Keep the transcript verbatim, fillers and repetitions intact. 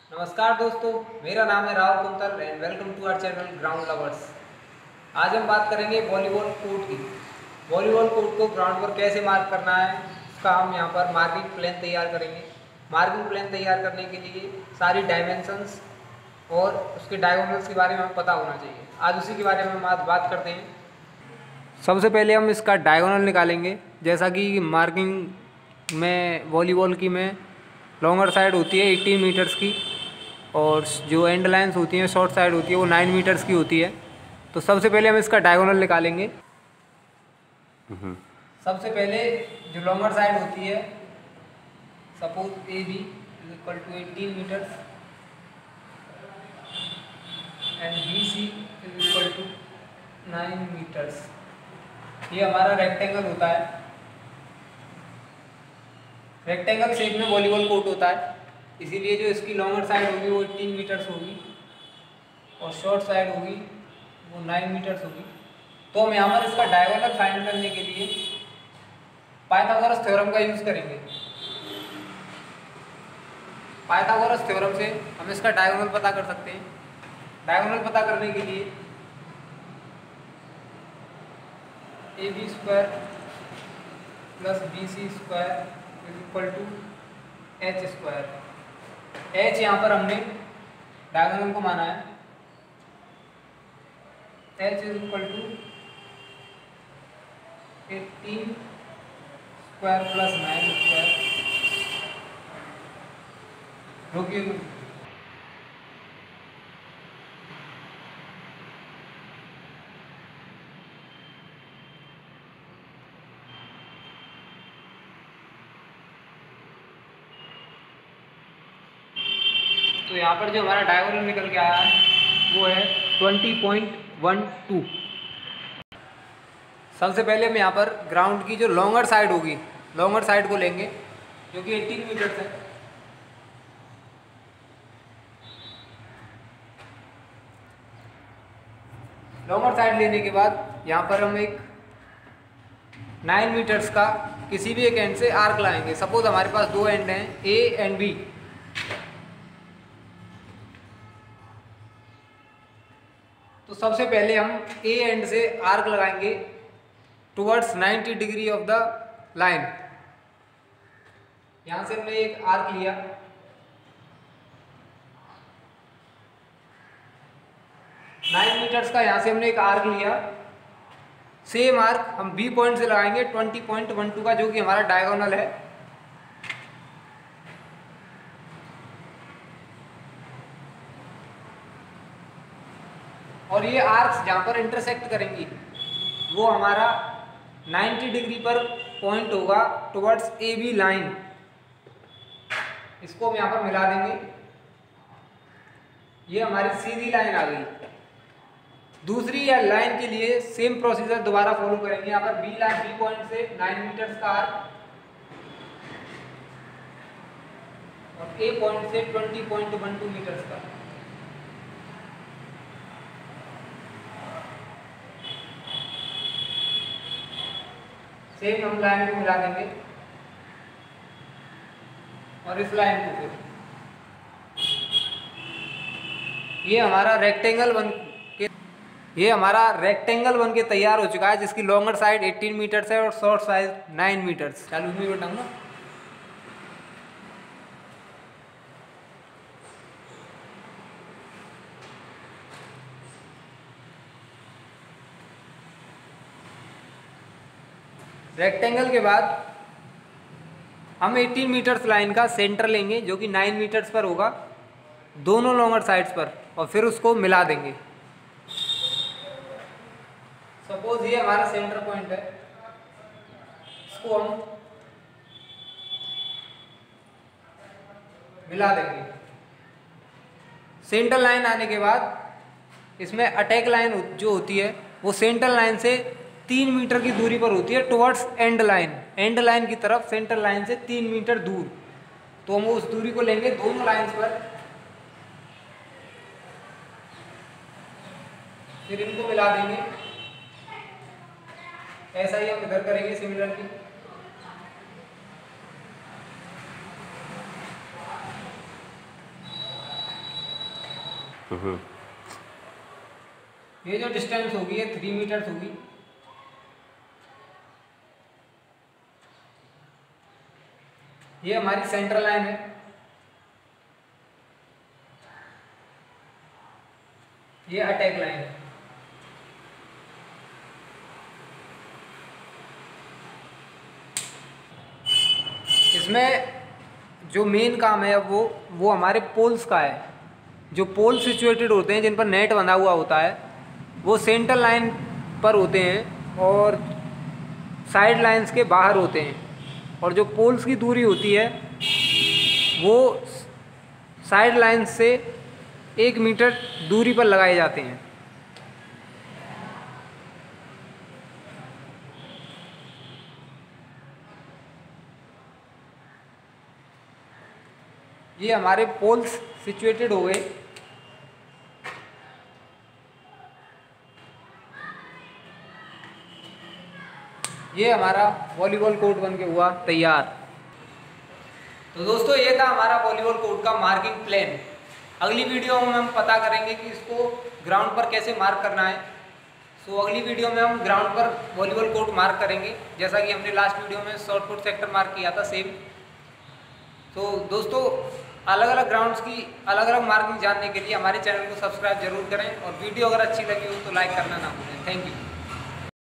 नमस्कार दोस्तों, मेरा नाम है Rahul Kuntal and welcome to our channel ground lovers. आज हम बात करेंगे वॉलीबॉल कोर्ट की। वॉलीबॉल कोर्ट को ग्राउंड पर कैसे मार्क करना है, उसका हम यहाँ पर मार्किंग प्लान तैयार करेंगे। मार्किंग प्लान तैयार करने के लिए सारी डायमेंशंस और उसके डायगोनल्स के बारे में हमें पता होना चाहिए। आज उसी के बारे में हम आज बात करते हैं। सबसे पहले हम इसका डायगोनल निकालेंगे। जैसा कि मार्किंग में वॉलीबॉल की में लॉन्गर साइड होती है अठारह मीटर्स की और जो एंड लाइंस होती हैं शॉर्ट साइड होती है वो नौ मीटर्स की होती है। तो सबसे पहले हम इसका डायगोनल निकालेंगे। सबसे पहले जो लॉन्गर साइड होती है, suppose A B is equal to eighteen metres and B C is equal to nine metres. ये हमारा रेक्टेंगल होता है। रेक्टेंगल शेप में वॉलीबॉल कोर्ट होता है, इसीलिए जो इसकी लॉन्गर साइड होगी वो अठारह मीटर्स होगी और शॉर्ट साइड होगी वो नौ मीटर्स होगी। तो हम यहाँ पर इसका डायगोनल फाइंड करने के लिए पाइथागोरस थ्योरम का यूज करेंगे। पाइथागोरस थ्योरम से हम इसका डायगोनल पता कर सकते हैं। डायगोनल पता करने के लिए A B square plus B C square is equal to H square. H यहाँ पर हमने डायगोनल को माना है। H is equal to eighteen square plus nine square. रोकिए, तो यहाँ पर जो हमारा डायगोनल निकल के आया है वो है ट्वेंटी पॉइंट वन टू। सबसे पहले हम यहाँ पर ग्राउंड की जो लॉन्गर साइड होगी, लॉन्गर साइड को लेंगे जो कि अठारह मीटर्स है। लॉन्गर साइड लेने के बाद यहाँ पर हम एक नौ मीटर्स का किसी भी एक एंड से आर्क लाएंगे। सपोज हमारे पास दो एंड हैं, ए एंड बी। तो सबसे पहले हम ए एंड से आर्क लगाएंगे towards ninety degree of the line. यहां से हमने एक आर्क लिया, नाइन मीटर्स का। यहां से हमने एक आर्क लिया। सेम आर्क हम बी पॉइंट से लगाएंगे ट्वेंटी पॉइंट वन टू का, जो कि हमारा डायगोनल है। और ये आर्क्स जहां पर इंटरसेक्ट करेंगी वो हमारा नब्बे डिग्री पर पॉइंट होगा टुवर्ड्स ए बी लाइन। इसको हम यहाँ पर मिला देंगे। ये हमारी सीधी लाइन आ गई। दूसरी या लाइन के लिए सेम प्रोसीजर दोबारा फॉलो करेंगे। यहाँ पर बी लाइन बी पॉइंट से नौ मीटर्स का आर्क और ए पॉइंट से twenty point one two metres का। सेम हम लाइन को मिला देंगे और इस लाइन को फिर ये हमारा रेक्टेंगल बन के ये हमारा रेक्टेंगल बन के तैयार हो चुका है, जिसकी लॉन्गर साइड अठारह मीटर्स है और शॉर्ट साइड नौ मीटर्स। चालू में बताऊँ ना। रेक्टेंगल के बाद हम अठारह मीटर्स लाइन का सेंटर लेंगे जो कि नौ मीटर्स पर होगा दोनों लॉन्गर साइड्स पर, और फिर उसको मिला देंगे। सपोज ये हमारा सेंटर पॉइंट है, इसको हम मिला देंगे। सेंटर लाइन आने के बाद इसमें अटैक लाइन जो होती है वो सेंटर लाइन से तीन मीटर की दूरी पर होती है towards end line. End line की तरफ सेंटर लाइन से तीन मीटर दूर। तो हम उस दूरी को लेंगे दोनों लाइंस पर, फिर इनको मिला देंगे। ऐसा ही हम इधर करेंगे सिमिलरली। ये जो डिस्टेंस होगी ये थ्री मीटर्स होगी। ये हमारी सेंट्रल लाइन है। ये अटैक लाइन है। इसमें जो मेन काम है वो वो हमारे पोल्स का है। जो पोल सिचुएटेड होते हैं जिन पर नेट बंधा हुआ होता है वो सेंट्रल लाइन पर होते हैं और साइड लाइंस के बाहर होते हैं। और जो पोल्स की दूरी होती है वो साइड लाइन से एक मीटर दूरी पर लगाए जाते हैं। ये हमारे पोल्स सिचुएटेड हो गए। ये हमारा वॉलीबॉल कोर्ट बन के हुआ तैयार। तो दोस्तों ये था हमारा वॉलीबॉल कोर्ट का मार्किंग प्लान। अगली वीडियो में हम पता करेंगे कि इसको ग्राउंड पर कैसे मार्क करना है। सो अगली वीडियो में हम ग्राउंड पर वॉलीबॉल कोर्ट मार्क करेंगे, जैसा कि हमने लास्ट वीडियो में शॉर्ट पुट सेक्टर मार्क किया था सेम। तो दोस्तों अलग अलग ग्राउंड्स की अलग अलग मार्किंग जानने के लिए हमारे चैनल को सब्सक्राइब जरूर करें और वीडियो अगर अच्छी लगी हो तो लाइक करना ना भूलें। Thank you.